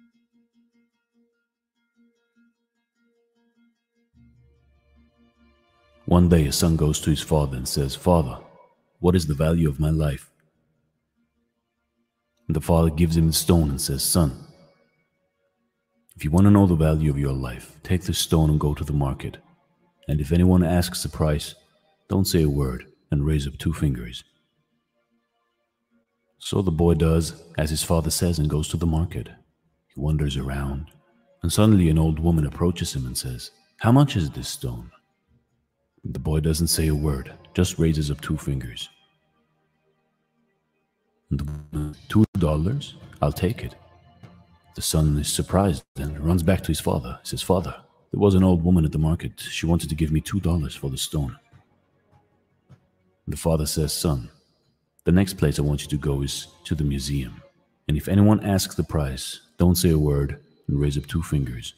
One day a son goes to his father and says, "Father, what is the value of my life?" And the father gives him the stone and says, "Son, if you want to know the value of your life, take this stone and go to the market. And if anyone asks the price, don't say a word and raise up two fingers." So the boy does as his father says and goes to the market. He wanders around, and suddenly an old woman approaches him and says, "How much is this stone?" The boy doesn't say a word, just raises up two fingers. And the woman, $2? I'll take it. The son is surprised and runs back to his father. He says, "Father, there was an old woman at the market. She wanted to give me $2 for the stone." The father says, "Son, the next place I want you to go is to the museum. And if anyone asks the price, don't say a word and raise up two fingers."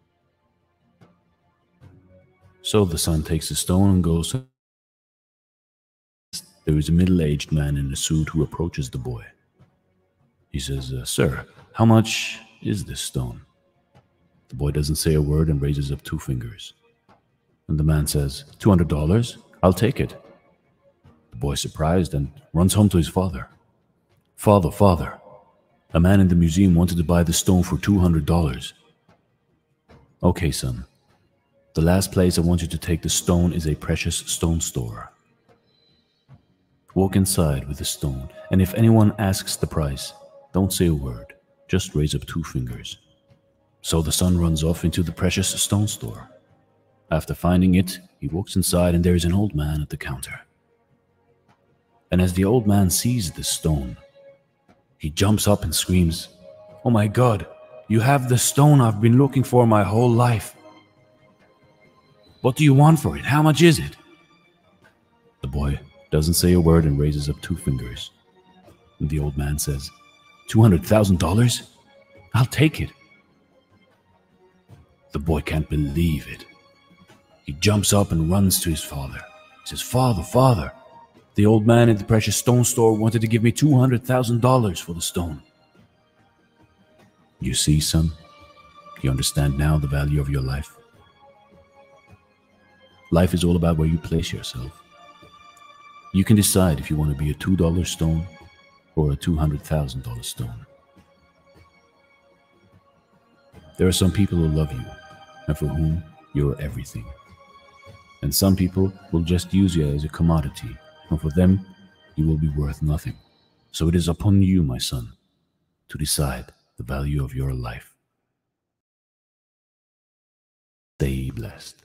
So the son takes the stone and goes. There is a middle-aged man in a suit who approaches the boy. He says, "Sir, how much is this stone?" The boy doesn't say a word and raises up two fingers. And the man says, $200? I'll take it. The boy is surprised and runs home to his father. "Father, father, a man in the museum wanted to buy the stone for $200. "Okay, son. The last place I want you to take the stone is a precious stone store. Walk inside with the stone, and if anyone asks the price, don't say a word, just raise up two fingers." So the son runs off into the precious stone store. After finding it, he walks inside and there is an old man at the counter. And as the old man sees the stone, he jumps up and screams, "Oh my God, you have the stone I've been looking for my whole life. What do you want for it? How much is it?" The boy doesn't say a word and raises up two fingers. And the old man says, $200,000? I'll take it. The boy can't believe it. He jumps up and runs to his father. He says, "Father, father, the old man at the precious stone store wanted to give me $200,000 for the stone." You see, son, you understand now the value of your life. Life is all about where you place yourself. You can decide if you want to be a $2 stone or a $200,000 stone. There are some people who love you and for whom you're everything. And some people will just use you as a commodity, and for them, you will be worth nothing. So it is upon you, my son, to decide the value of your life. Stay blessed.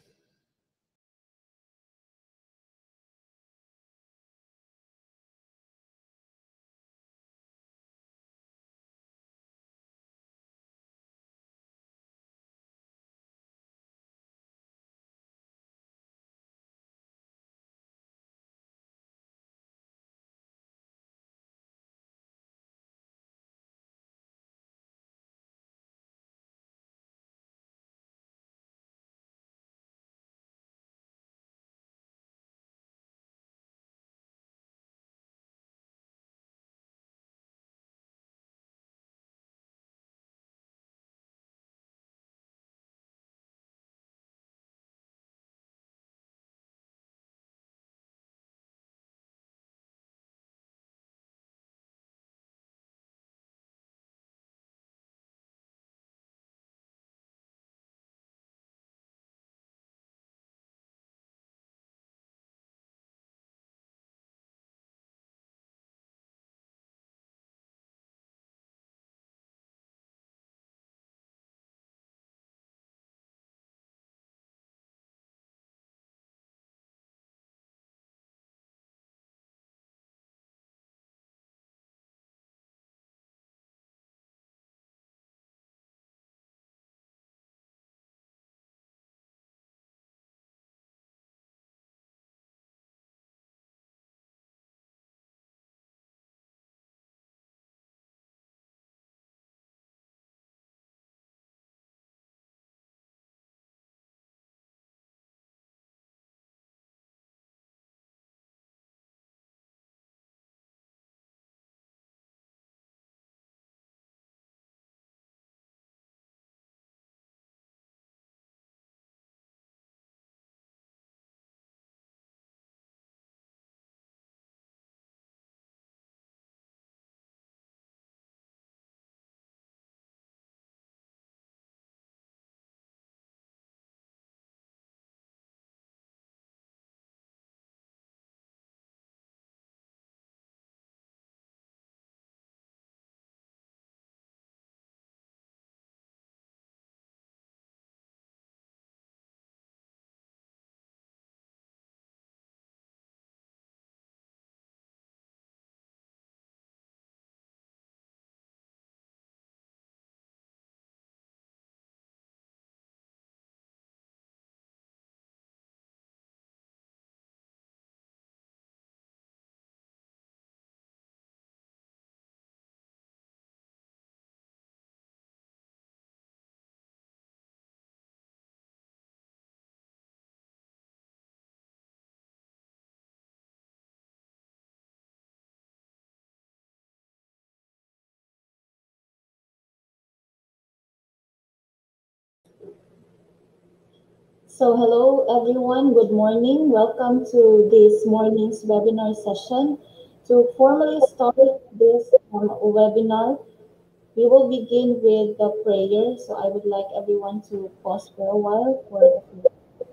So, hello everyone, good morning. Welcome to this morning's webinar session. To formally start this webinar, we will begin with the prayer. So, I would like everyone to pause for a while for the.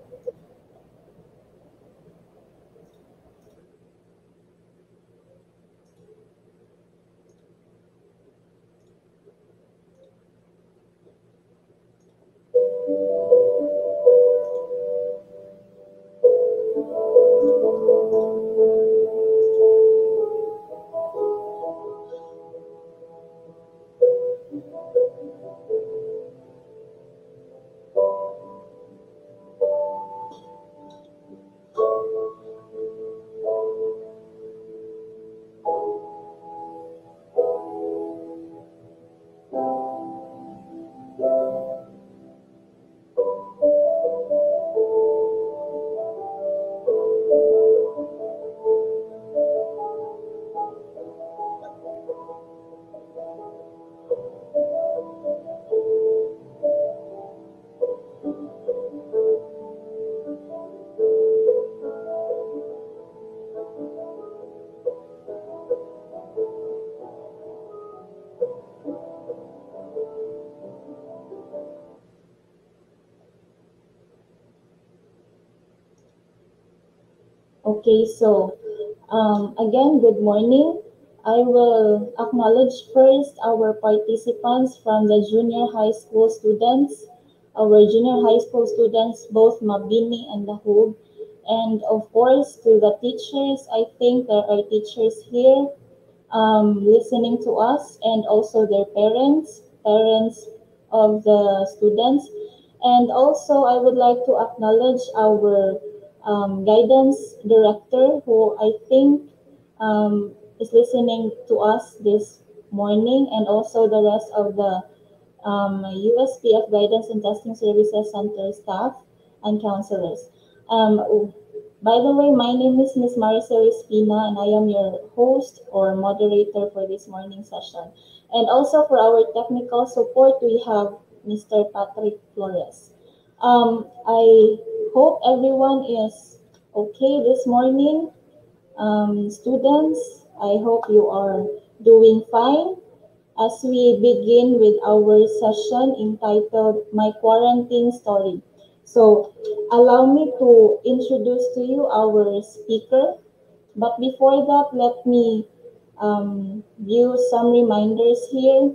Okay, so again, good morning. I will acknowledge first our participants from the junior high school students, our junior high school students, both Mabini and Lahub, and of course to the teachers. I think there are teachers here listening to us, and also their parents, parents of the students. And also, I would like to acknowledge our guidance director, who I think is listening to us this morning, and also the rest of the USPF Guidance and Testing Services Center staff and counselors. By the way, my name is Miss Maricel Espina, and I am your host or moderator for this morning session. And also for our technical support, we have Mr. Patrick Flores. I hope everyone is okay this morning. Students, I hope you are doing fine as we begin with our session entitled My Quarantine Story. So, allow me to introduce to you our speaker. But before that, let me view some reminders here.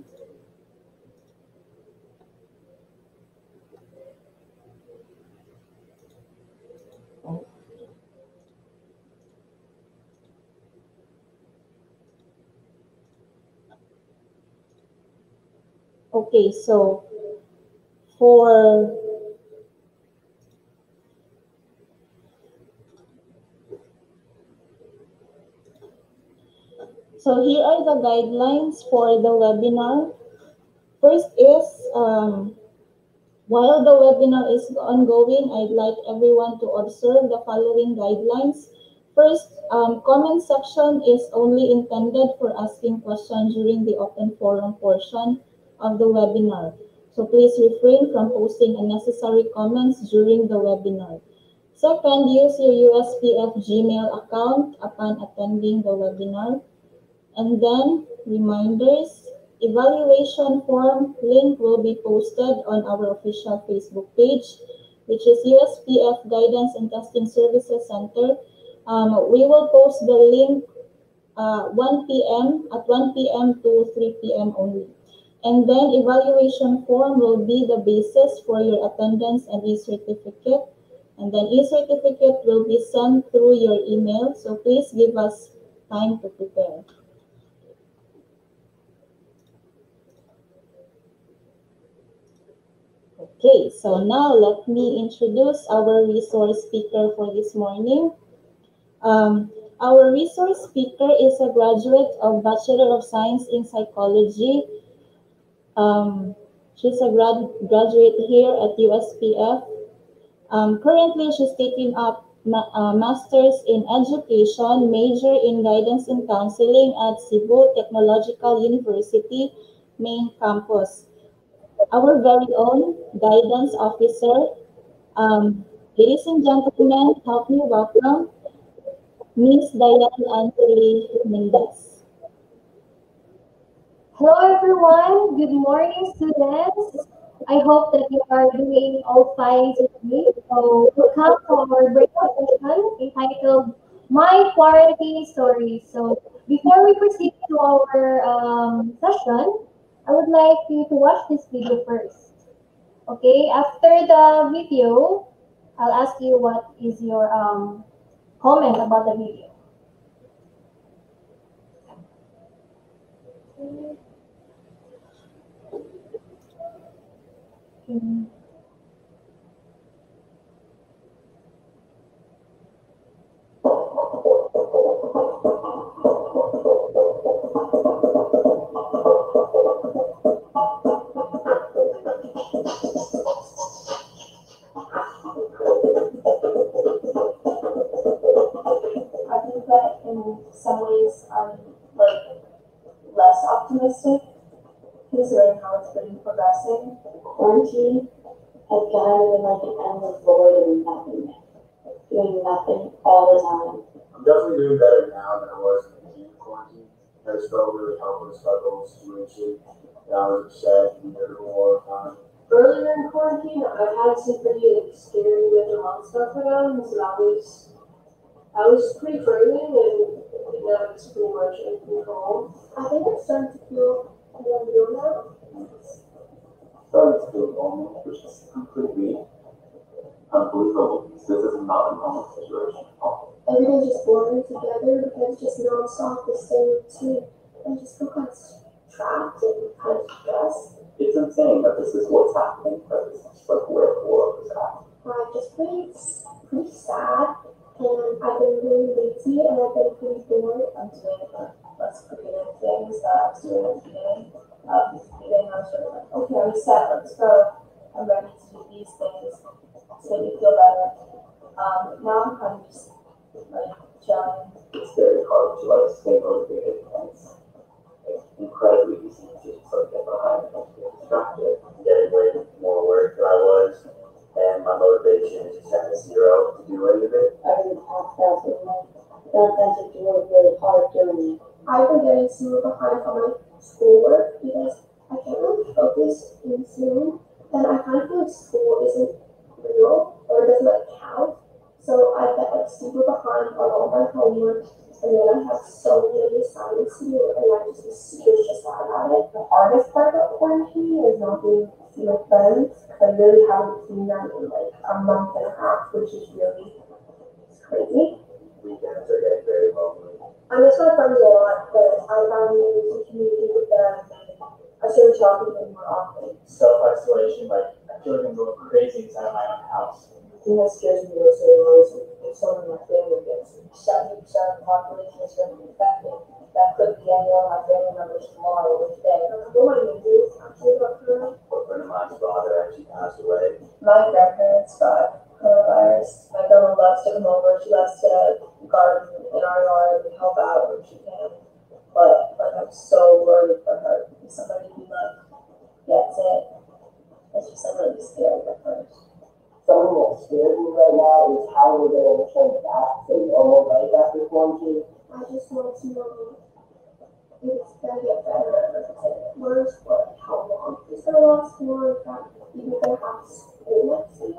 Okay, for so here are the guidelines for the webinar. First is while the webinar is ongoing, I'd like everyone to observe the following guidelines. First, comment section is only intended for asking questions during the open forum portion of the webinar. So please refrain from posting unnecessary comments during the webinar. Second, use your USPF Gmail account upon attending the webinar. And then reminders, evaluation form link will be posted on our official Facebook page, which is USPF Guidance and Testing Services Center. We will post the link 1 p.m. at 1 p.m. to 3 p.m. only. And then evaluation form will be the basis for your attendance and e-certificate. And then e-certificate will be sent through your email. So please give us time to prepare. Okay, so now let me introduce our resource speaker for this morning. Our resource speaker is a graduate of Bachelor of Science in Psychology. She's a graduate here at USPF. Currently, she's taking up Master's in Education, major in Guidance and Counseling at Cebu Technological University main campus. Our very own guidance officer, Ladies and gentlemen, help me welcome Miss Diane Anthony Mendez. Hello everyone, good morning students. I hope that you are doing all fine today. So welcome to our breakout session entitled My Quarantine Story. So before we proceed to our session, I would like you to watch this video first. Okay, after the video, I'll ask you what is your comment about the video. Okay. I think that in some ways I'm like less optimistic considering how it's been progressing. Quarantine has kind of been like an endless void of nothing, doing nothing all the time. I'm definitely doing better now than I was in the beginning of quarantine. I just felt really helpless about the whole situation. And I was upset and miserable all the time. Earlier in quarantine, I had some pretty scary winter month stuff around, so that was pretty frightening, and now it's pretty much in control. I think it's starting to feel more real now. Started to feel normal, which is completely unbelievable. This is not a normal situation at all. Everything's just blurring together because it's just non-stop the same routine. I just feel kind of trapped and kind of stressed. It's insane that this is what's happening, but this is like where the world is at. I'm just pretty sad, and I've been really lazy, and I've been pretty bored. I'm doing less creative things that I was doing at the beginning. I was sort of like, okay, I'm set, let's go. I'm ready to do these things to make me feel better. Now I'm kind of just like chilling. It's very hard to like stay motivated, and it's incredibly easy to just like get behind and get distracted. I'm getting way more work than I was, and my motivation is just at zero to do any of it. I've been tasked out with my that to work really hard doing it. I've been getting super behind on my schoolwork because I can't really focus in Zoom, and I kind of feel like school isn't real or it doesn't like count. So I get like super behind on all my homework, and then I have so many assignments to do, and I just be super stressed out about it. The hardest part of quarantine is not being able to see my friends, because I really haven't seen them in like a month and a half, which is really crazy. Weekends are getting very lonely. I miss my friends a lot, but I found ways to communicate with them, and I started talking to them more often. Self-isolation, like I feel like I'm going crazy inside my own house. The thing that scares me most is if someone in my family gets 70% of the population is going to be infected. That could be any one of my family members tomorrow or today. What am I gonna do? Actually, about her. A friend of mine's father actually passed away. My grandparents got coronavirus. My grandma loves to come over. She loves to garden in our yard and help out when she can. But like I'm so worried for her. If somebody who like gets it, it's just like really scary at first. Something that scares me right now is how we're going to return back to normal life after quarantine. I just want to know if it's gonna get better or if it's gonna get worse, or how long it's gonna last for, if I'm even gonna have school next year.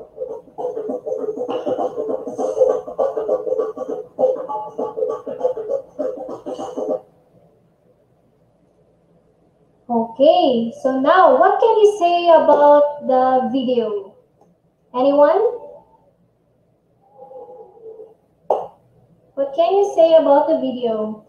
Okay, so now what can you say about the video? Anyone? What can you say about the video?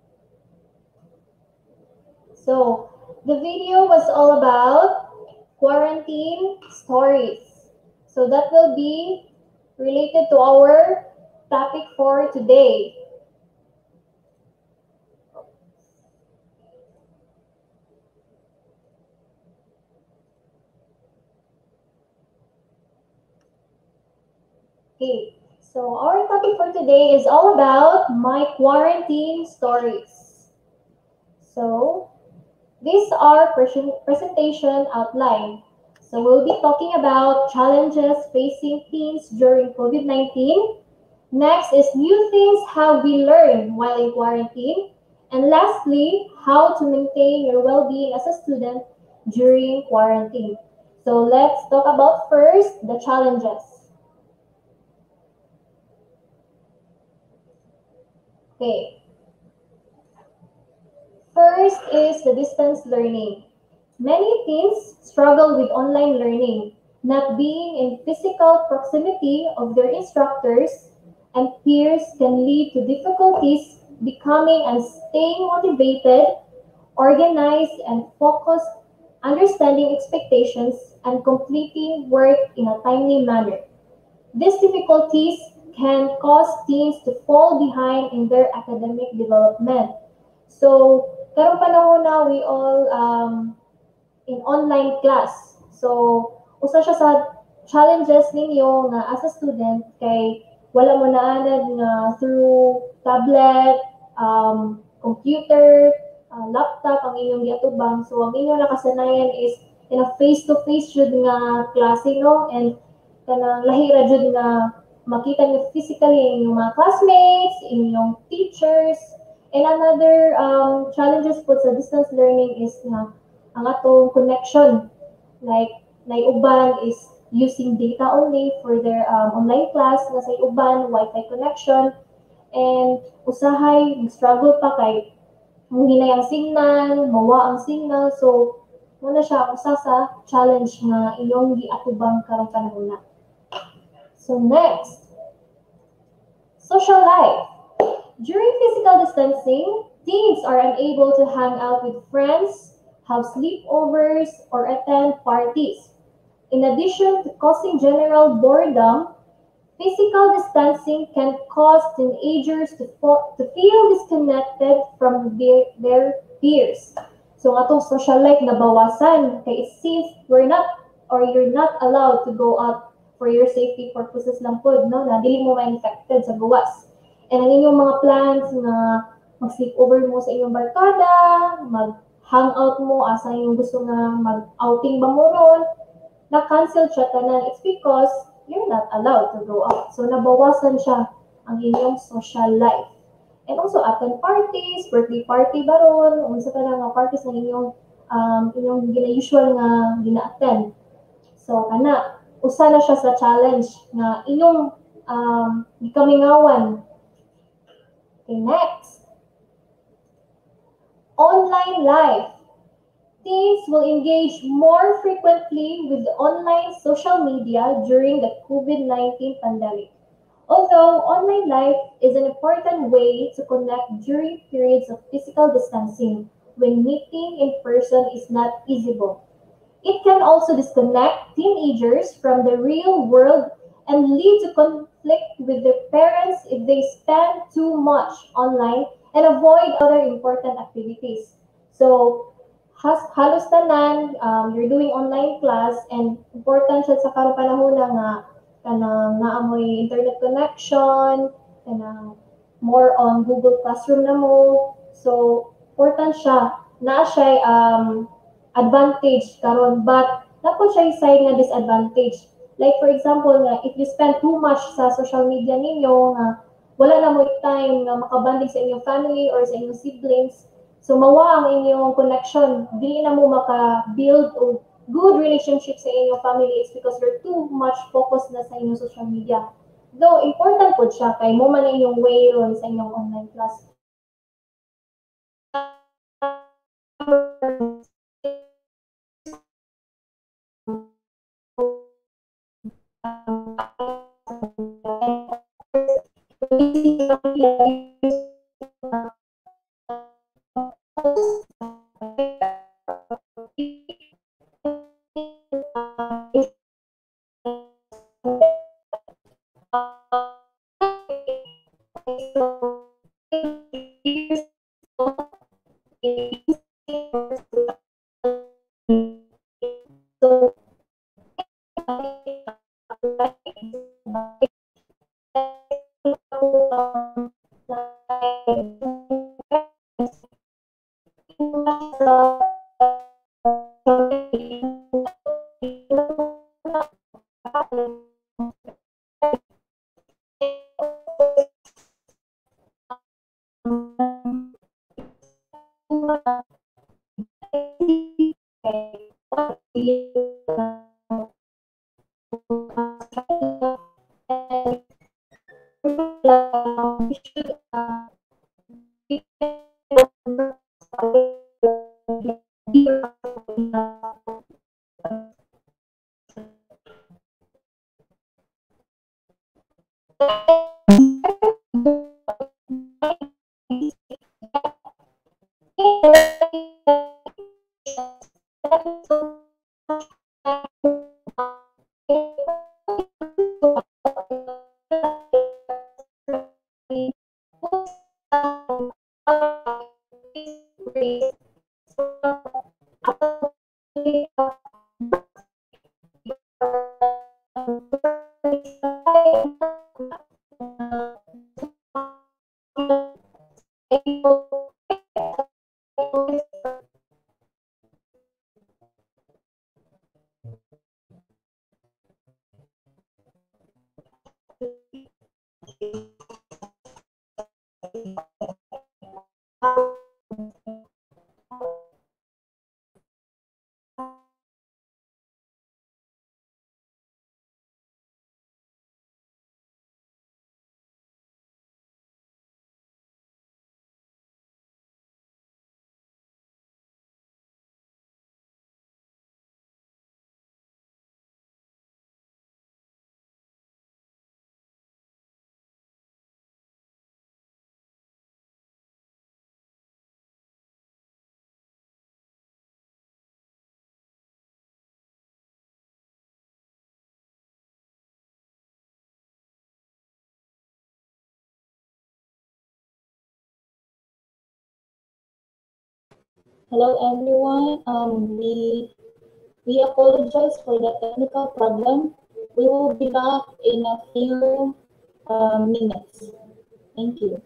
So, the video was all about quarantine stories. So that will be related to our topic for today. Okay, so our topic for today is all about my quarantine stories. So, these are presentation outline. So we'll be talking about challenges facing teens during COVID-19. Next is new things how we learn while in quarantine. And lastly, how to maintain your well-being as a student during quarantine. So let's talk about first the challenges. Okay. First is the distance learning. Many teens struggle with online learning, not being in physical proximity of their instructors and peers can lead to difficulties becoming and staying motivated, organized and focused, understanding expectations, and completing work in a timely manner. These difficulties can cause teens to fall behind in their academic development. So, karong panahon na we all in online class. So, usa siya sa challenges ninyo nga as a student kay wala mo naanad nga through tablet, computer, laptop ang inyong giatubang. So, ang inyong nakasanayan is in a face-to-face jud nga klase, no? And kanang lahira jud nga makita niyo physically ang inyong mga classmates, inyong teachers, and another challenges po sa distance learning is nga ang atong connection. Like uban is using data only for their online class, nga sa uban Wi-Fi connection, and usahay struggle pa kay muhinay ang signal, mawa ang signal. So, muna siya usa sa challenge nga inyong giatubang karong panahon na. So next, social life. During physical distancing, teens are unable to hang out with friends, have sleepovers, or attend parties. In addition to causing general boredom, physical distancing can cause teenagers to feel disconnected from their peers. So atong social life nabawasan kay since we're not or you're not allowed to go out for your safety purposes lang po, no? Na dili mo ma-infected sa gawas. And ang inyong mga plans na mag-sleepover mo sa inyong barkada, mag-hangout mo, asa yung gusto na mag-outing ba mo ron, na-cancel siya tanan. It's because you're not allowed to go out. So, nabawasan siya ang inyong social life. And also, attend parties, birthday party ba ron, unsa pa na nga parties na inyong gina-usual nga gina-attend. So, usa na siya sa challenge na inyong gikamingawan. Okay, next. Online life. Teens will engage more frequently with the online social media during the COVID-19 pandemic. Although online life is an important way to connect during periods of physical distancing when meeting in person is not feasible, it can also disconnect teenagers from the real world and lead to conflict with their parents if they spend too much online and avoid other important activities. So, halos tanan, you're doing online class and important siya sa karong panahon nga kanang naamoy internet connection, kanang more on Google Classroom na mo. So, important siya. Na siya advantage karon but napo siya side nga disadvantage. Like for example nga if you spend too much sa social media ninyo nga wala na mo time nga makabanding sa inyong family or sa inyong siblings, so mawa ang inyong connection, dili na mo maka-build o good relationship sa inyong family. It's because you're too much focused na sa inyong social media. Though important po siya kay mo man inyong way ron sa inyong online class. We should Hello everyone. We apologize for the technical problem. We will be back in a few minutes. Thank you.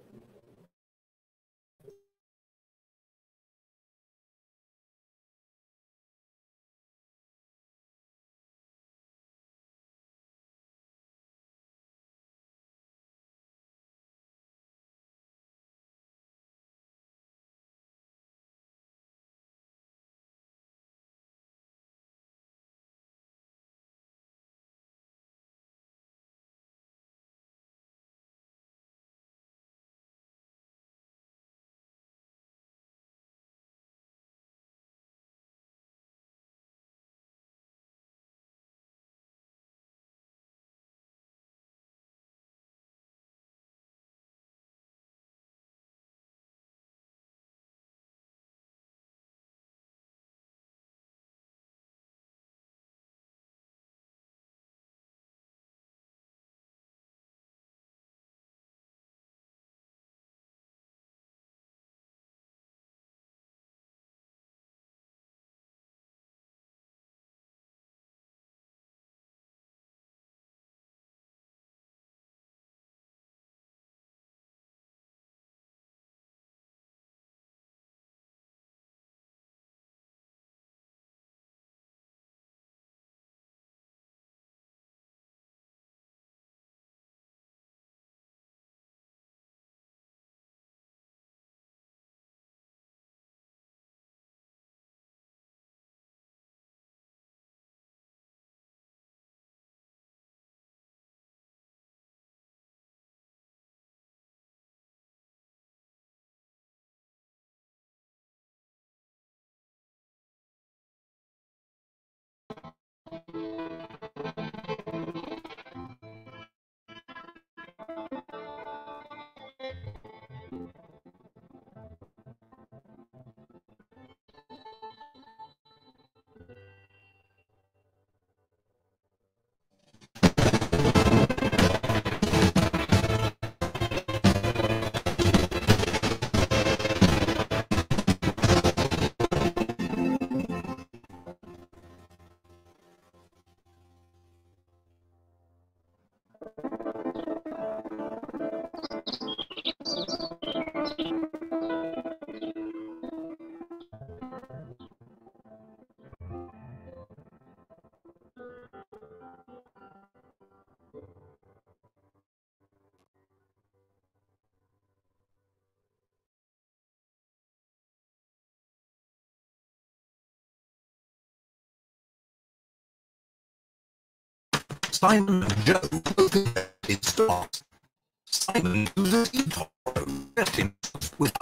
Simon and Joe both invented stars. Simon uses eToro to dress himself with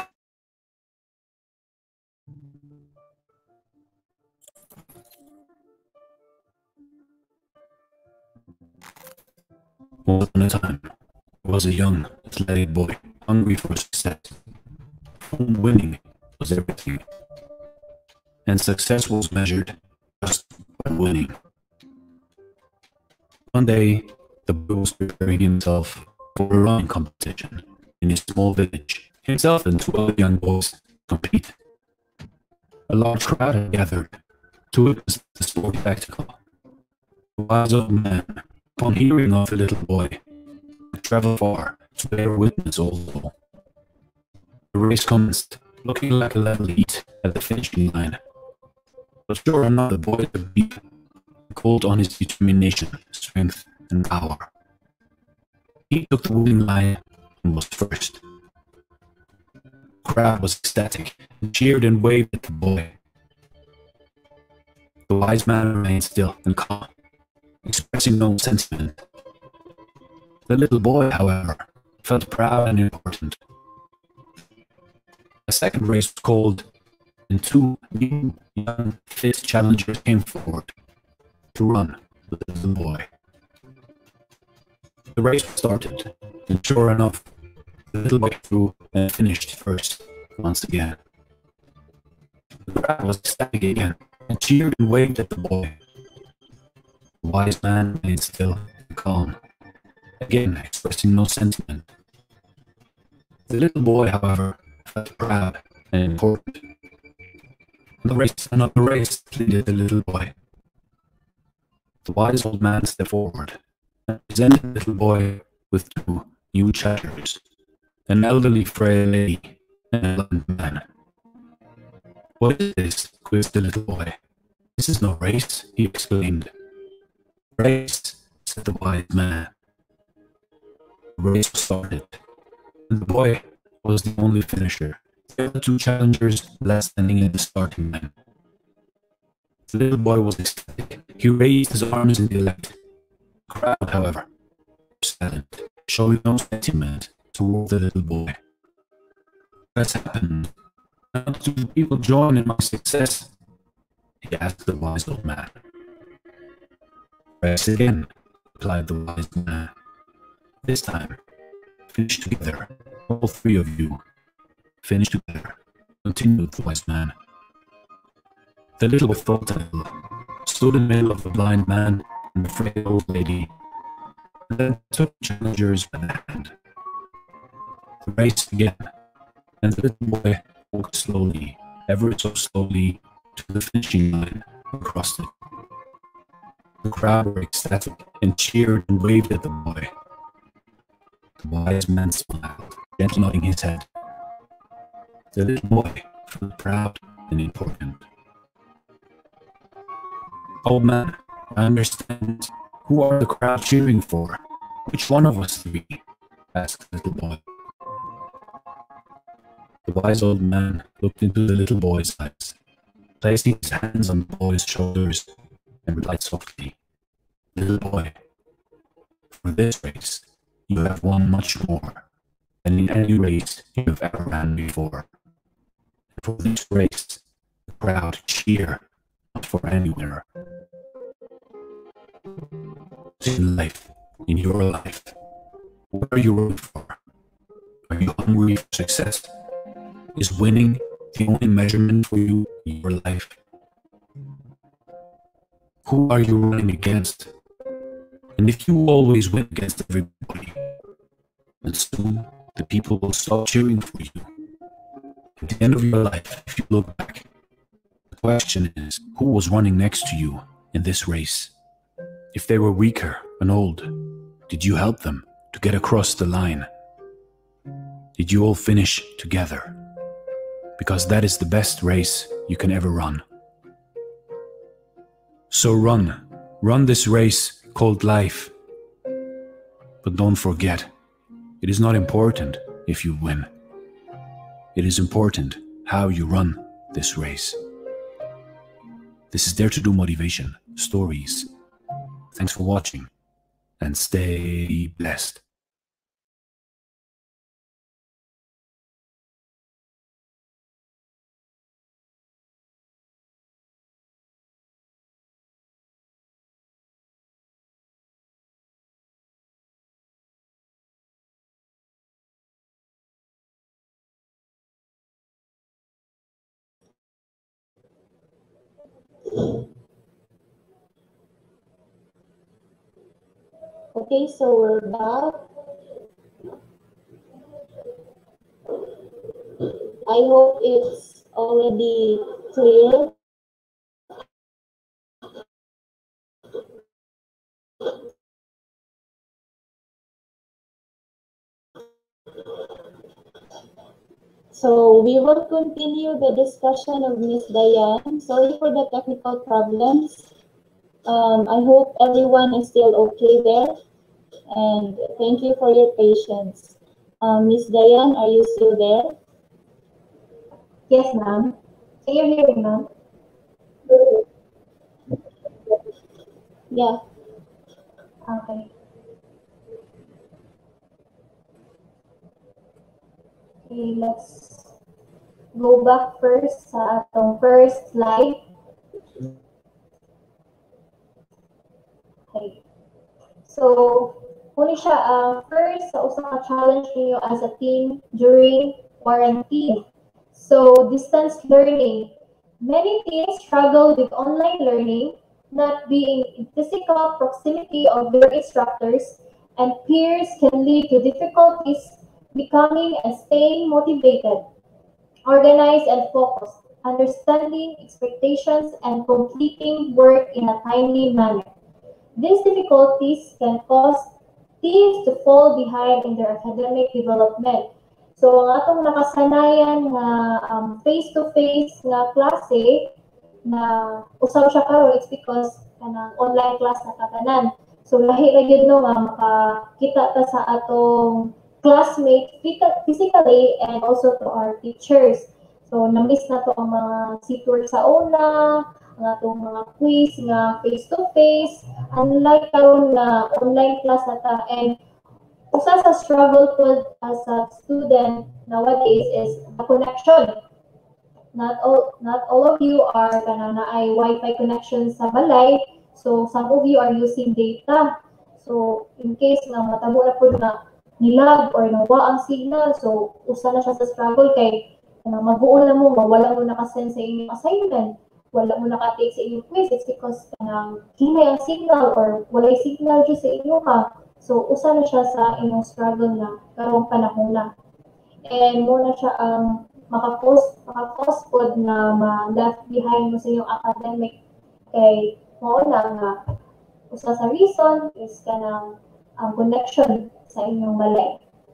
Once upon a time, there was a young, athletic boy, hungry for success. Winning was everything, and success was measured just by winning. One day, the boy was preparing himself for a running competition in his small village. Himself and two other young boys compete. A large crowd had gathered to witness the sporting spectacle. The wise old man, upon hearing of the little boy, would travel far to bear witness also. The race commenced, looking like a level heat at the finishing line. But sure enough, the boy could beat, called on his determination, strength, and power. He took the winning line and was first. The crowd was ecstatic and cheered and waved at the boy. The wise man remained still and calm, expressing no sentiment. The little boy, however, felt proud and important. A second race was called, and two new, young, fit challengers came forward to run with the little boy. The race started, and sure enough, the little boy threw and finished first once again. The crowd was ecstatic again and cheered and waved at the boy. The wise man remained still and calm, again expressing no sentiment. The little boy, however, felt proud and important. Another race, pleaded the little boy. The wise old man stepped forward and presented the little boy with two new challengers, an elderly frail lady and a blind man. "What is this?" quizzed the little boy. "This is no race," he exclaimed. "Race," said the wise man. The race was started, and the boy was the only finisher. The other two challengers left standing in the starting line. The little boy was ecstatic. He raised his arms in delight. The crowd, however, was silent, showing no sentiment toward the little boy. "What's happened? How do people join in my success?" he asked the wise old man. "Race again," replied the wise man. "This time, finish together, all three of you. Finish together," continued the wise man. The little boy thought a little, stood in the middle of the blind man and the frail old lady, and then took the challengers by the hand. The race began, and the little boy walked slowly, ever so slowly, to the finishing line and crossed it. The crowd were ecstatic and cheered and waved at the boy. The wise man smiled, gently nodding his head. The little boy felt proud and important. "Old man, I understand. Who are the crowd cheering for? Which one of us three?" asked the little boy. The wise old man looked into the little boy's eyes, placing his hands on the boy's shoulders, and replied softly, "Little boy, for this race, you have won much more than in any race you have ever ran before. And for this race, the crowd cheer, not for any winner. In life, in your life, what are you rooting for? Are you hungry for success? Is winning the only measurement for you in your life? Who are you running against? And if you always win against everybody, then soon the people will stop cheering for you. At the end of your life, if you look back, the question is, who was running next to you in this race? If they were weaker and old, did you help them to get across the line? Did you all finish together? Because that is the best race you can ever run. So run this race called life. But don't forget, it is not important if you win. It is important how you run this race. This is Dare to Do Motivation Stories. Thanks for watching. and stay blessed. Okay, so we're back. I hope it's already clear. So we will continue the discussion of Miss Diane. Sorry for the technical problems. I hope everyone is still okay there. And thank you for your patience. Miss Diane, are you still there? Yes, ma'am. Can you hear me, ma'am? Yeah. Okay. Okay, let's go back first sa atong first slide. Okay. So, muna siya first sa usa ka challenge niyo as a team during quarantine. So, distance learning. Many teens struggle with online learning, not being in physical proximity of their instructors, and peers can lead to difficulties becoming and staying motivated, organized and focused, understanding expectations, and completing work in a timely manner. These difficulties can cause teens to fall behind in their academic development. So, ang atong nakasanayan na face-to-face na klase na usab siya karon, it's because kanang online class na katanan. So, lahi ra gyud no nga makakita ta sa atong classmate physically and also to our teachers. So, na-miss na to ang mga seatwork sa una, ang atong mga quiz nga face-to-face, unlike karon na online class na ta. And usa sa struggle po as a student nowadays is the connection. Not all of you are kana na ay Wi-Fi connection sa balay. So some of you are using data. So in case nga matabo na po na nilag or nawa ang signal, so usa na siya sa struggle kay kanang magbuon na mo, wala mo nakasend sa inyong assignment, wala mo naka-take sa inyong quiz, it's because kanang hinay ang signal or walay signal dyan sa inyo ka. So usa na siya sa inyong struggle na karong panahon na. And muna siya ang maka-cause pod na ma-left behind mo sa iyong academic kay mo na nga usa sa reason is kanang connection sa inyong balay.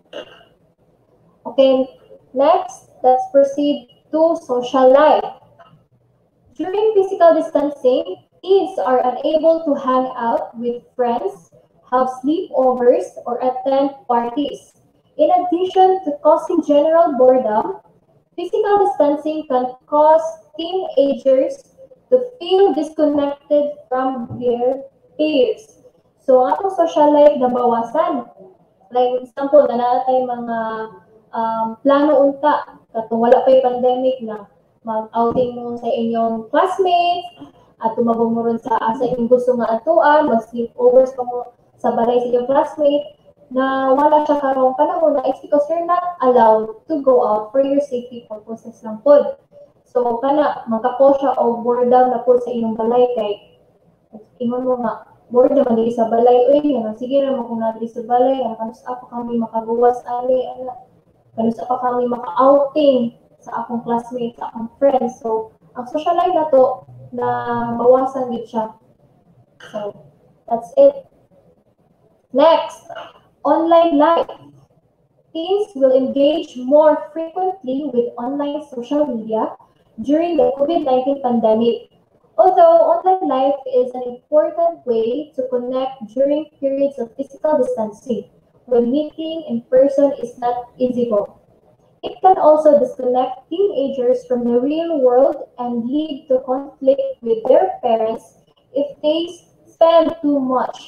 Okay, next, let's proceed to social life. During physical distancing, teens are unable to hang out with friends, have sleepovers, or attend parties. In addition to causing general boredom, physical distancing can cause teenagers to feel disconnected from their peers. So, atong social life na bawasan. Like, example, na natin mga plano unta, katong wala pa yung pandemic na mag-outing mo sa inyong classmates, at tumabong mo rin sa inyong gusto nga atuan, mag-sleepovers pa mo sa balay sa inyong classmate, na wala siya karong panahon na it's because you're not allowed to go out for your safety purposes lang po. So, kana, magkako siya o boredom na po sa inyong balay kay ingon mo nga, bored naman dito sa balay, uy, sige naman kung natin sa balay, kanus pa kami makabuwas, kanus pa kami maka-outing sa akong classmates, sa akong friends. So, ang social life na to, na bawasan din siya. So, that's it. Next, online life. Teens will engage more frequently with online social media during the COVID-19 pandemic. Although online life is an important way to connect during periods of physical distancing, when meeting in person is not feasible. It can also disconnect teenagers from the real world and lead to conflict with their parents if they spend too much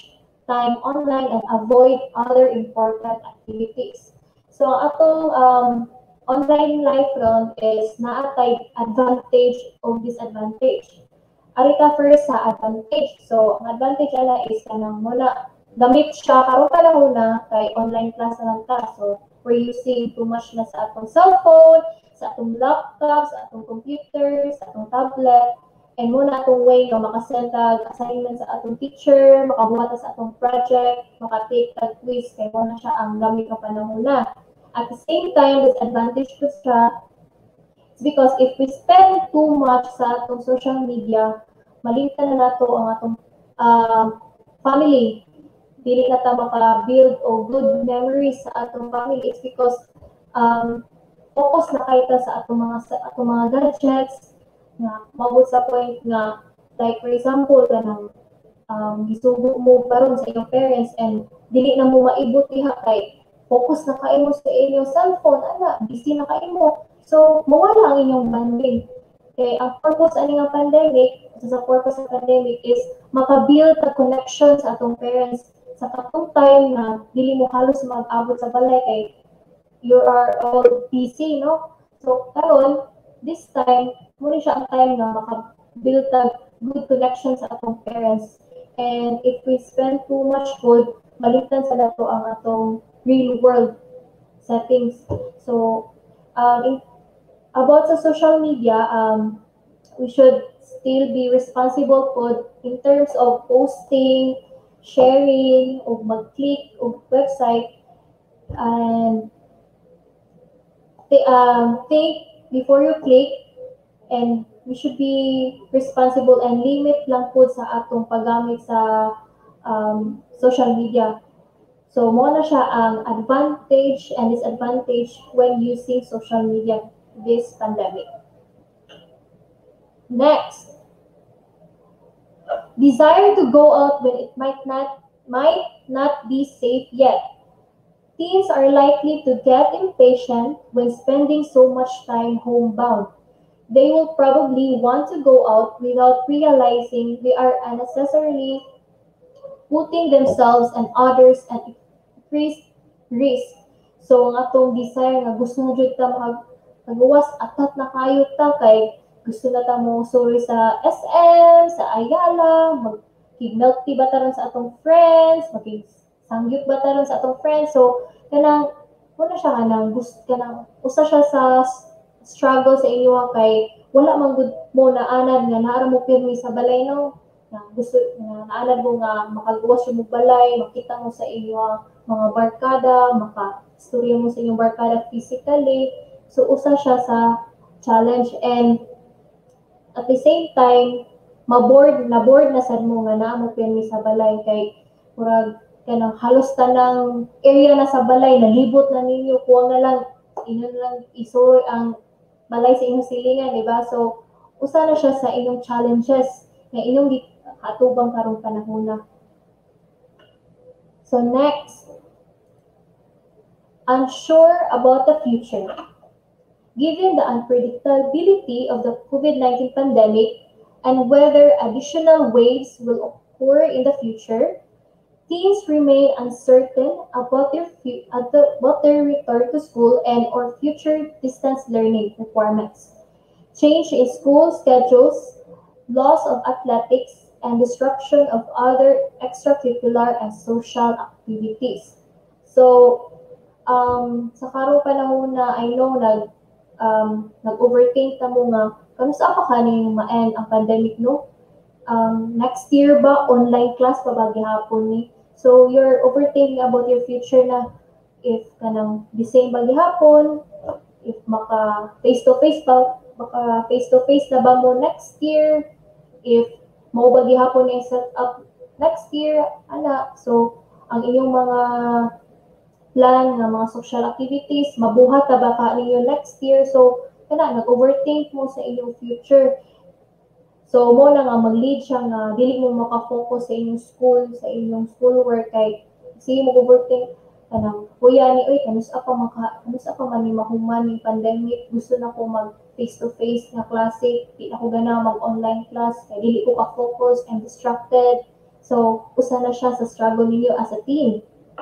time online and avoid other important activities. So atong online life ron is naatay advantage o disadvantage. Ari ka first sa advantage. So ang advantage ala is kanang muna gamit siya karon panahon na kay online class na lang ta. So we're using too much na sa atong cellphone, sa atong laptop, sa atong computer, sa atong tablet. And muna atong way nga makasend tag assignment sa atong teacher, makabuhat sa atong project, makatake tag quiz kay muna siya ang gamit nga panahon na. At the same time, disadvantage ko siya is because if we spend too much sa atong social media, malimtan na nato ang atong family. Dili na ta maka-build o good memories sa atong family. It's because focus na kayo ta sa atong mga gadgets nga mabot sa point nga like for example kanang gisugo mo karon sa iyong parents and dili na mo maibot diha kay focus na kayo sa inyong cellphone, busy na kayo. So, mawala ang inyong bonding. Okay, ang purpose ani nga pandemic, sa purpose ng pandemic is maka-build a connection sa atong parents sa katong time na dili mo halos mag-abot sa balay kay you are all busy, no? So, karon this time, muna siya ang time na maka-build a good connection sa atong parents. And if we spend too much food, malitan sa dato ang atong real world settings. So, about sa social media, we should still be responsible for in terms of posting, sharing, o mag-click o website, and think before you click, and we should be responsible and limit lang po sa atong paggamit sa social media. So, mo na siya ang advantage and disadvantage when using social media this pandemic. Next, desire to go out when it might not be safe yet. Teens are likely to get impatient when spending so much time homebound. They will probably want to go out without realizing they are unnecessarily putting themselves and others at increased risk. So, ang atong desire nga gusto na jud ta magawas atat na kayo ta kay gusto na ta mo sorry sa SM, sa Ayala, mag-milk tea ba taron sa atong friends, mag-sangyup ba taron sa atong friends. So, kanang wala siya kanang gusto kanang usa siya sa struggle sa inyo kay wala man gud mo na anad nga naara mo pirmi sa balay, no? Na gusto nga naanad mo nga makagawas yung balay, makita mo sa inyo mga barkada, maka-istorya mo sa inyong barkada physically. So, usa siya sa challenge, and at the same time, na-board na sad mo nga naamo pirmi sa balay kay murag kanang halos tanang area na sa balay nalibot na ninyo, kuha na lang inyo lang isoy ang balay sa inyong silingan, di ba? So, usa na siya sa inyong challenges na inyong atubang karong panahon na. So next, unsure about the future. Given the unpredictability of the COVID-19 pandemic and whether additional waves will occur in the future, teens remain uncertain about their return to school and or future distance learning requirements. Change in school schedules, loss of athletics, and disruption of other extracurricular and social activities. So, sa karong panahon na I know nag-overthink na mo nga kanusa pa kaning ma-end ang pandemic, no? Next year ba online class pa ba gihapon ni? So you're overthinking about your future na if kanang the same ba gihapon, if maka face to face na ba mo next year, if mo ba gihapon yung set up next year, ana. So ang inyong mga plan nga mga social activities, mabuhat na ba ka ninyo next year? So, nag-overthink mo sa inyong future. So, mo na nga mag-lead siya nga, dili mo makafocus sa inyong school, sa inyong schoolwork, kay sige mo overthink, kuya ni, kanusa pa man ni mahuman ni pandemic, gusto na ko mag face-to-face na klase, di na ko gana mag-online class, kay dili ko ka-focus and distracted. So, usa na siya sa struggle ninyo as a team.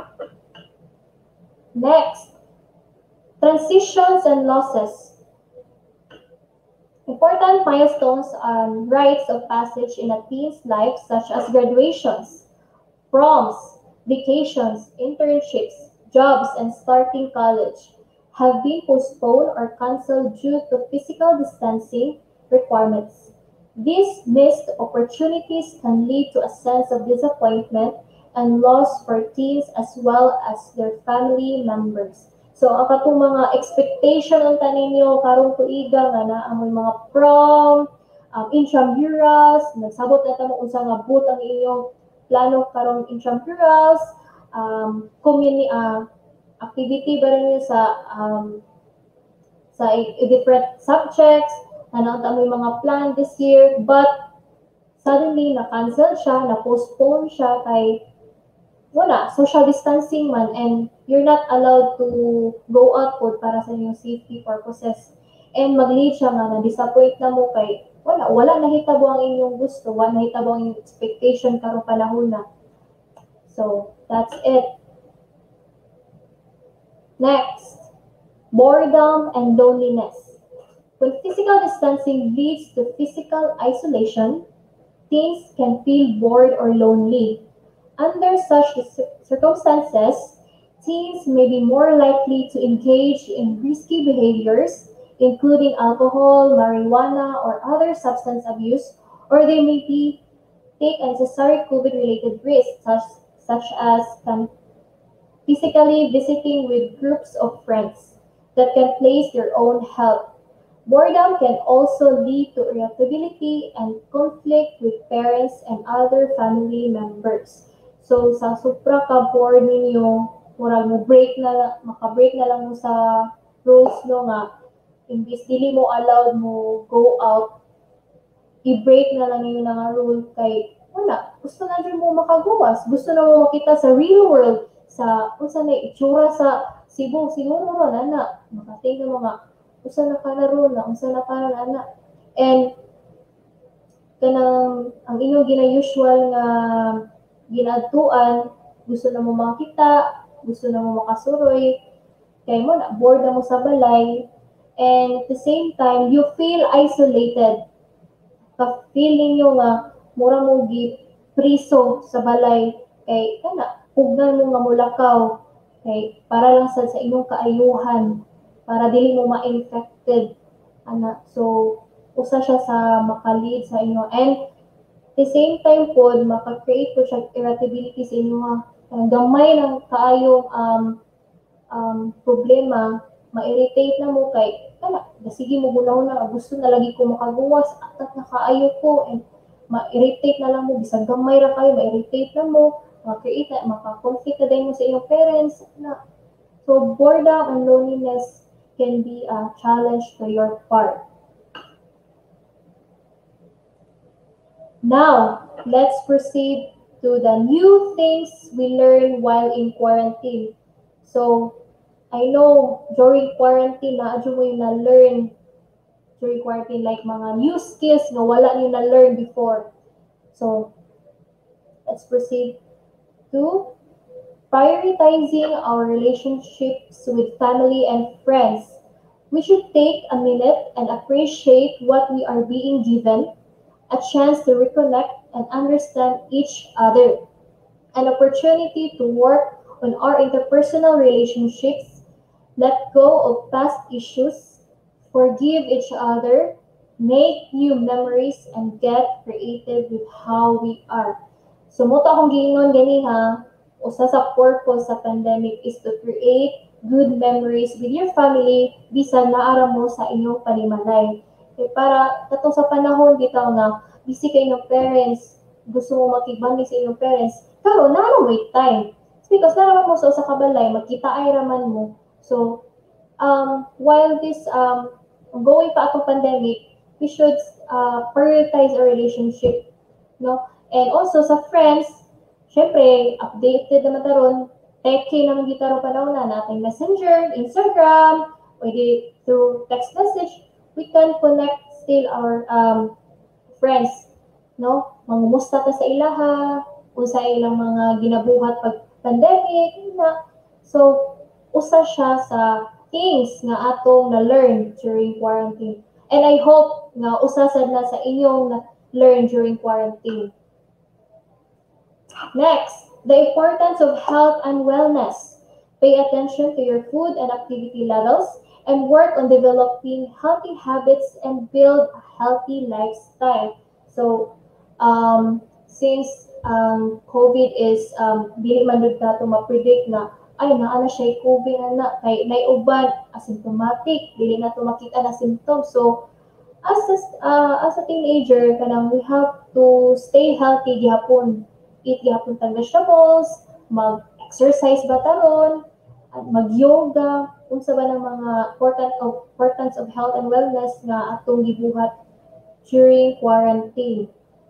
Next, transitions and losses. Important milestones and rites of passage in a teen's life, such as graduations, proms, vacations, internships, jobs, and starting college, have been postponed or canceled due to physical distancing requirements. These missed opportunities can lead to a sense of disappointment and loss for teens as well as their family members. So, ang katong mga expectation ang taninyo karong tuiga nga na ang mga prom, intramurals, nagsabot na tamo unsa nga boot ang inyong plano karong intramurals, activity ba rin sa different subjects, na may mga plan this year, but suddenly na-cancel siya, na-postpone siya kay wala, social distancing man, and you're not allowed to go out po para sa inyong safety purposes. And mag-lead siya nga, na-disappoint na mo kay wala nahitabo ang inyong gusto, wala nahitabo ang inyong expectation karong panahon na. So, that's it. Next, boredom and loneliness. When physical distancing leads to physical isolation, teens can feel bored or lonely. Under such circumstances, teens may be more likely to engage in risky behaviors, including alcohol, marijuana, or other substance abuse, or they may take unnecessary COVID-related risks, such as physically visiting with groups of friends that can place their own health. Boredom can also lead to irritability and conflict with parents and other family members. So, sa supra ka board ninyo, murag maka-break na lang mo sa rules no nga, imbis dili mo allowed mo go out, i-break na lang ninyo nga rule kay, gusto na rin mo makaguwas, gusto na mo makita sa real world, sa, unsa na itsura sa Cebu, siguro ron, makating na mga, unsa na ka na ron, unsa na ka na, and, kanang, ang inyong gina-usual nga, ginadtuan, gusto na mo makita, gusto na mo makasuroy, kaya mo na, bored na mo sa balay, and at the same time, you feel isolated. Ka-feeling nyo nga, mura mo gipriso sa balay, kay, pugnan mo nga mulakaw, kay, para lang sa inyong kaayuhan, para dili mo ma-infected, so, usa siya sa makalid sa inyo, and, at the same time po, maka-create po siya irritability sa inyo ha. Ang gamay ng kaayong problema, ma-irritate na mo kay, sige mo gunaw na, gusto na lagi ko makaguwas, at nakaayo ko, and ma-irritate na lang mo, bisag gamay ra kayo, ma-irritate na mo, maka-create na, maka-conflict na din mo sa iyong parents. So, boredom and loneliness can be a challenge to your part. Now, let's proceed to the new things we learn while in quarantine. So, I know during quarantine, naadyo mo yung na-learn during quarantine, like mga new skills na wala nyo na-learn before. So, let's proceed to prioritizing our relationships with family and friends. We should take a minute and appreciate what we are being given, a chance to reconnect and understand each other, an opportunity to work on our interpersonal relationships, let go of past issues, forgive each other, make new memories, and get creative with how we are. So, mo to akong giingon gani ha, usa sa purpose sa pandemic is to create good memories with your family, bisan naara mo sa inyong panimalay. Okay, para katong sa panahon bitaw nga busy kay inyong parents, gusto mo makibanding sa inyong parents, pero naman mo time. It's because naman mo sa usa ka balay, magkita ay raman mo. So, while this going pa atong pandemic, we should prioritize our relationship, no? And also sa friends, syempre, updated naman taron, teke naman gitaro panahon na natin Messenger, Instagram, pwede through text message, we can connect still our friends, no? Mangumusta ta sa ilaha, unsa ilang mga ginabuhat pag pandemic na. So usa siya sa things nga atong na-learn during quarantine. And I hope nga usa sad na sa inyong na-learn during quarantine. Next, the importance of health and wellness. Pay attention to your food and activity levels and work on developing healthy habits and build a healthy lifestyle. So, since COVID is dili man jud nato ma-predict na ay naa na siya COVID na kay naiuban asymptomatic, dili na to makita na symptoms. So, as a teenager kanang we have to stay healthy gihapon. Eat gihapon tag vegetables, mag-exercise ba taron, at mag-yoga, unsa ba ng mga importance of health and wellness nga atong gibuhat during quarantine.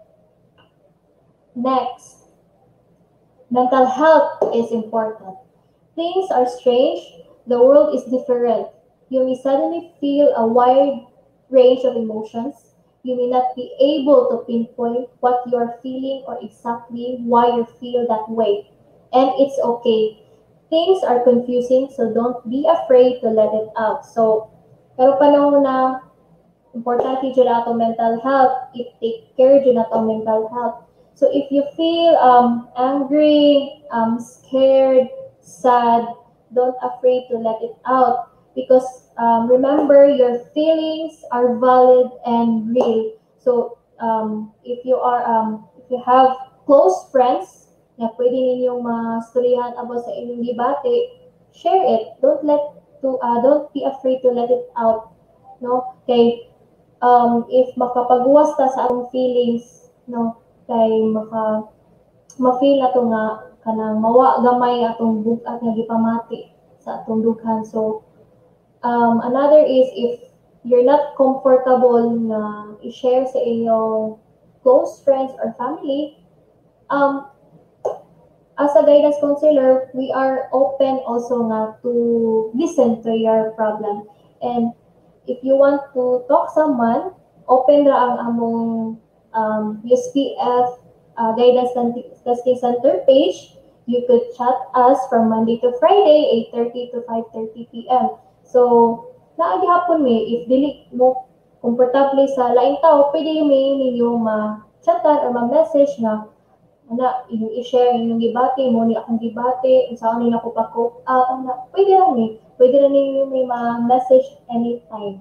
Next, mental health is important. Things are strange, the world is different. You may suddenly feel a wide range of emotions. You may not be able to pinpoint what you are feeling or exactly why you feel that way. And it's okay. Things are confusing, so don't be afraid to let it out. So, pero panahon na importante dyan na itong mental health, take care dyan na itong mental health. So, if you feel angry, scared, sad, don't afraid to let it out. Because remember, your feelings are valid and real. So, if you have close friends na pwede ninyong mastoryahan about sa inyong debate, share it. Don't be afraid to let it out. No, kay if makapagwas ta sa atong feelings, no, kay ma-feel ato nga kanang mawa gamay atong bugat nga gipamati sa atong dughan. So another is if you're not comfortable na i-share sa inyong close friends or family, as a guidance counselor, we are open also nga to listen to your problem. And if you want to talk someone, open ra ang among USPF Guidance Testing Center page. You could chat us from Monday to Friday, 8:30 to 5:30 p.m. So, naagihapon mi, if dili mo komportable sa laing tao, pwede may ninyo ma-chatan or ma-message na i-share inyong gibate, mo ni akong gibate, saan nila ko pa-cope up, pwede lang ni. Pwede rin ninyo may ma-message anytime.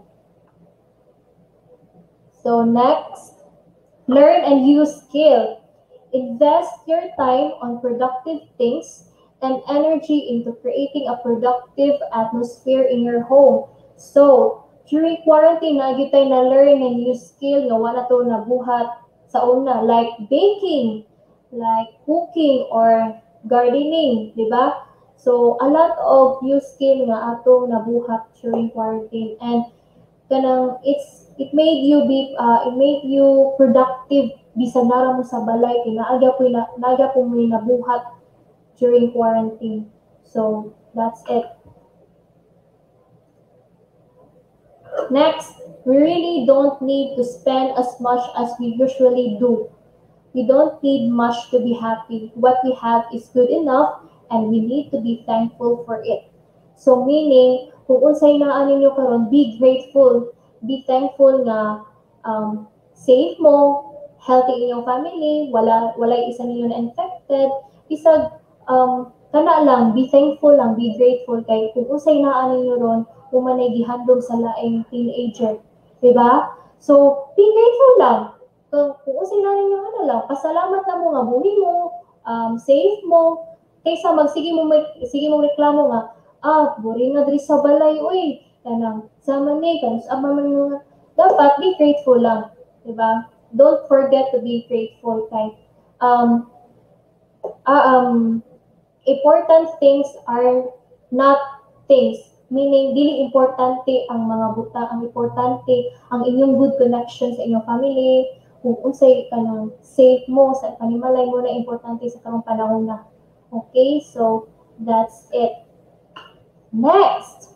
So next, learn and use skill. Invest your time on productive things and energy into creating a productive atmosphere in your home. So, during quarantine, nagyud tayo na learn and use skill nga wala to nabuhat sa una, like baking, like cooking or gardening, di ba? So, a lot of new skill nga atong nabuhat during quarantine, and kanang it made you productive bisan nara mo sa balay kay naaga po may nabuhat during quarantine. So, that's it. Next, we really don't need to spend as much as we usually do. We don't need much to be happy. What we have is good enough and we need to be thankful for it. So meaning, kung unsay naa ninyo karon, be grateful, be thankful nga safe mo, healthy inyong family, wala isa ninyo na infected. Isag kana lang, be thankful lang, be grateful kay kung unsay naa ninyo ron, umanay gihandom sa laing teenager, di ba? So be grateful lang. Kung unsay na ninyo lang, pasalamat na mo nga buhi mo, safe mo, kaysa sige mo reklamo nga, boring nga diri sa balay, uy, kanang sama ni, kanang sama man dapat be grateful lang, di ba? Don't forget to be grateful kay important things are not things, meaning dili importante ang mga butang, ang importante ang inyong good connection sa inyong family, kung unsay kanang safe mo sa panimalay mo na importante sa karong panahon na. Okay, so that's it. Next,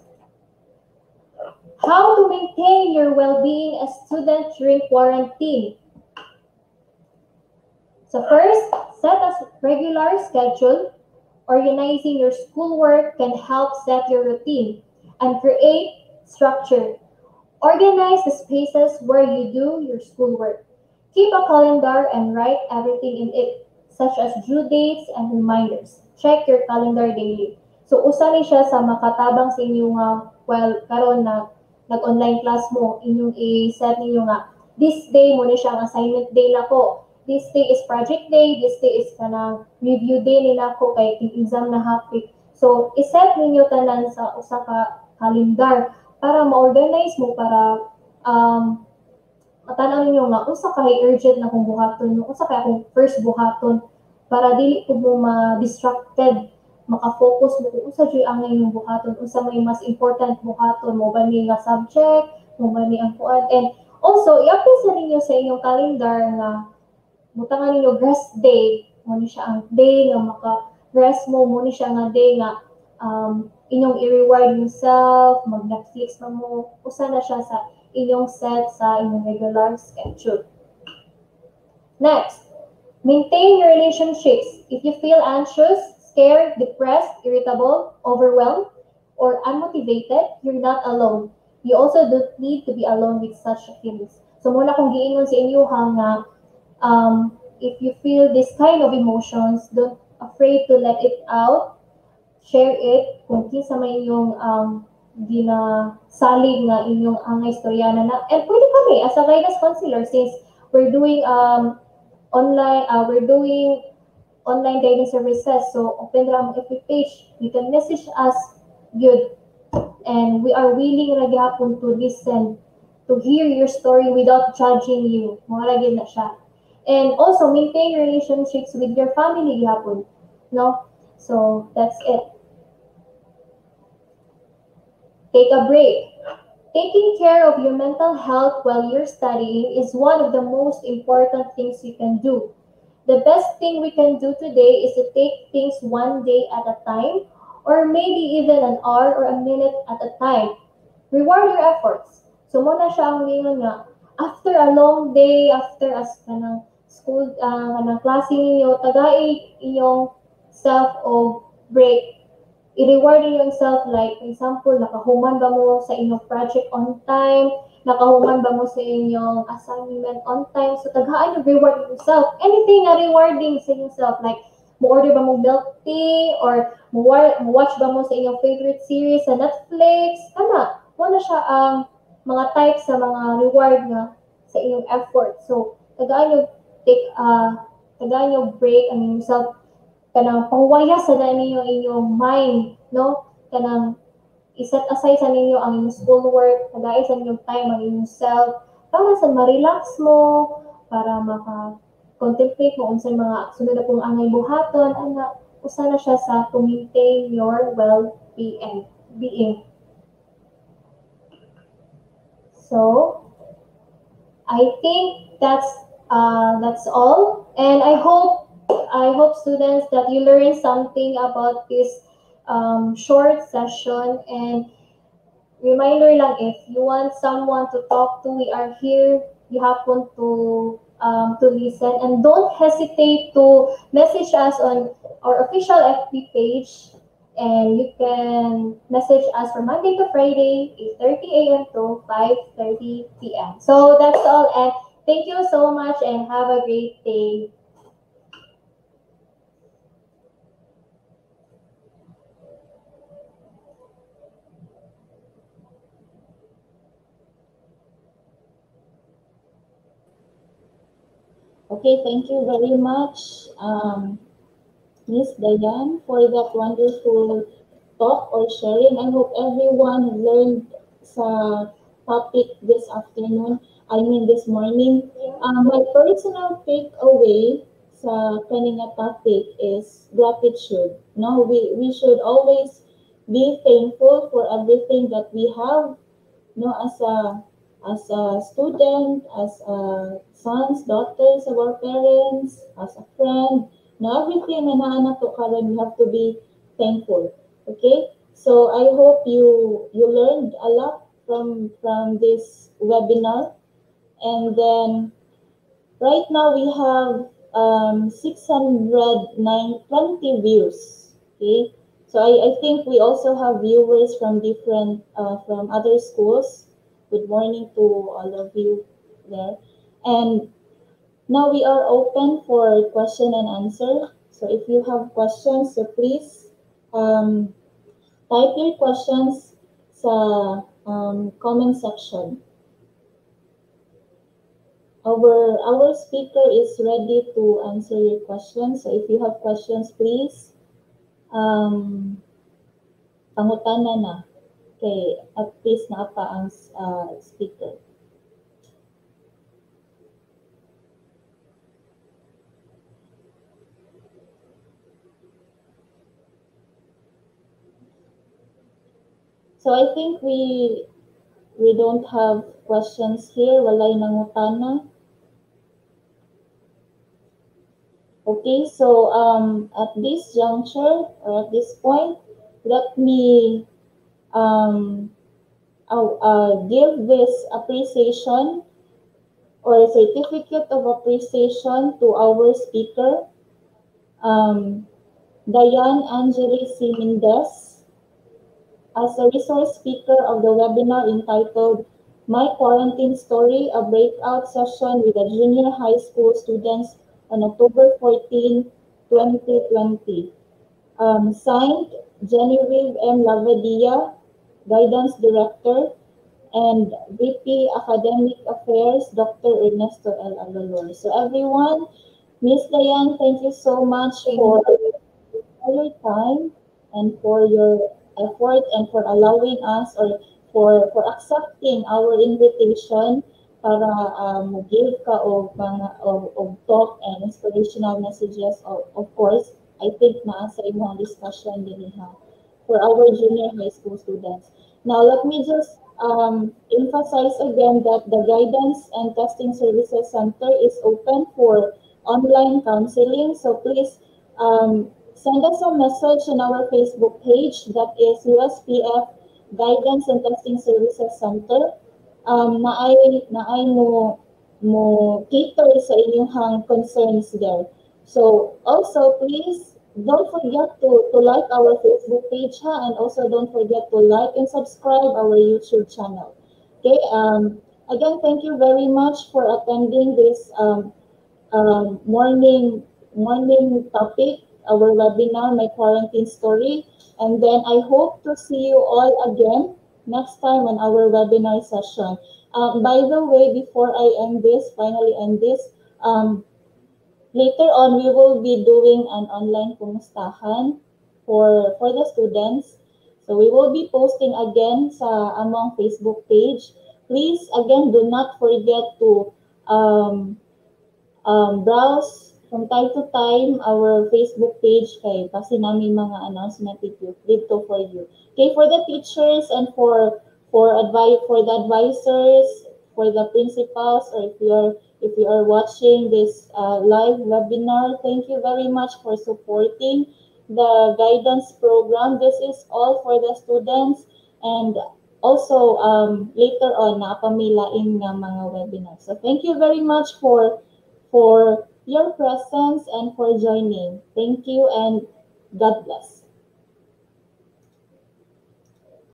how to maintain your well-being as student during quarantine. So first, set a regular schedule. Organizing your schoolwork can help set your routine and create structure. Organize the spaces where you do your schoolwork. Keep a calendar and write everything in it, such as due dates and reminders. Check your calendar daily. So, usa ni siya sa makatabang sa inyo nga, well, karon na nag-online class mo, inyong i-set ninyo nga, this day mo ni siya ang assignment day nako. This day is project day, this day is kanang review day nila ko kay exam na hapit. So, iset ninyo tanan sa usa ka calendar para ma-organize mo para matanaw ninyo nga unsa kay urgent na kung buhaton mo, unsa kay akong first buhaton para dili ko mo ma-distracted, maka-focus mo kung unsa jud ang inyong buhaton, unsa may mas important buhaton mo ba ni nga subject, mo ba ni ang kuan. And also, i-apply sa ninyo sa inyong calendar nga butangan ninyo rest day, mo ni siya ang day nga maka-rest mo ni siya nga day nga inyong i-reward yourself, mag-Netflix na mo, usa na siya sa inyong set sa inyong regular schedule. Next, maintain your relationships. If you feel anxious, scared, depressed, irritable, overwhelmed, or unmotivated, you're not alone. You also don't need to be alone with such feelings. So muna kong giingon sa inyo nga if you feel this kind of emotions, don't afraid to let it out. Share it kung kinsa may inyong ginasalig nga inyong angay istorya na. And pwede kami as a guidance counselor since we're doing online guidance services. So open ra mo every page. You can message us good. And we are willing ra gyapon to listen, to hear your story without judging you. Mga lagi na siya. And also maintain relationships with your family gyapon. No? So that's it. Take a break. Taking care of your mental health while you're studying is one of the most important things you can do. The best thing we can do today is to take things one day at a time, or maybe even an hour or a minute at a time. Reward your efforts. So muna siya ang lingon nga, after a long day, after as kanang school, kanang klase ninyo, tagay inyong self o break. I-reward niyo yourself, like, for example, nakahuman ba mo sa inyong project on time, nakahuman ba mo sa inyong assignment on time, so taghaan yung reward yourself. Anything na rewarding sa yourself, like, mo-order ba mo milk tea, or mo-watch ba mo sa inyong favorite series sa Netflix, wala siya ang mga types sa mga reward nga sa inyong effort. So, tagaan yung break ang yourself, kanang pangwaya sa ninyo inyong mind, no? Kanang iset aside sa ninyo ang inyong schoolwork, tagay sa inyong time ang inyong self, para sa ma-relax mo, para maka-contemplate mo unsay mga sunod na pong angay buhaton, usa na siya sa to maintain your well-being. So, I think that's all, and I hope students that you learn something about this short session. And reminder lang, if you want someone to talk to, we are here. You happen to listen, and don't hesitate to message us on our official FB page. And you can message us from Monday to Friday, 8:30 a.m. to 5:30 p.m. So that's all, and thank you so much, and have a great day. Okay, thank you very much, Miss Diane, for that wonderful talk or sharing. I hope everyone learned sa topic this afternoon, this morning. My personal takeaway sa kanina topic is gratitude. No, we should always be thankful for everything that we have, no, as a student, as sons, daughters of our parents, as a friend, na everything na naanak to karon, you have to be thankful. Okay, so I hope you learned a lot from this webinar. And then right now we have 620 views. Okay, so I think we also have viewers from different from other schools. Good morning to all of you there. And now we are open for question and answer. So if you have questions, so please type your questions sa comment section. Our speaker is ready to answer your questions. So if you have questions, please pangutana na kay at least na pa ang speaker. So I think we don't have questions here. Walay nangutana. Okay, so at this juncture or at this point, let me give this appreciation or certificate of appreciation to our speaker, Diane Angeli C. Mendez, as a resource speaker of the webinar entitled My Quarantine Story, a breakout session with the junior high school students on October 14, 2020. Signed, Genevieve M. Lavadia, Guidance Director, and VP Academic Affairs, Dr. Ernesto L. Avalor. So everyone, Miss Diane, thank you so much for your time and for your effort and for allowing us or for accepting our invitation para give ka og mga og talk and inspirational messages of course I think na sa imong discussion din for our junior high school students. Now let me just emphasize again that the Guidance and Testing Services Center is open for online counseling, so please send us a message on our Facebook page, that is USPF Guidance and Testing Services Center. Naay mo cater sa inyong concerns there. So also please don't forget to like our Facebook page and also don't forget to like and subscribe our YouTube channel. Okay, again, thank you very much for attending this morning topic, our webinar, My Quarantine Story. And then I hope to see you all again next time on our webinar session. By the way, before I finally end this, later on we will be doing an online kumustahan for the students. So we will be posting again sa among Facebook page. Please, again, do not forget to browse from time to time our Facebook page kay kasi namin mga announcement dito for you. Okay, for the teachers and for the advisors, for the principals, or if you are watching this live webinar, thank you very much for supporting the guidance program. This is all for the students and also later on napamilain nga mga webinars. So thank you very much for your presence and for joining. Thank you and God bless.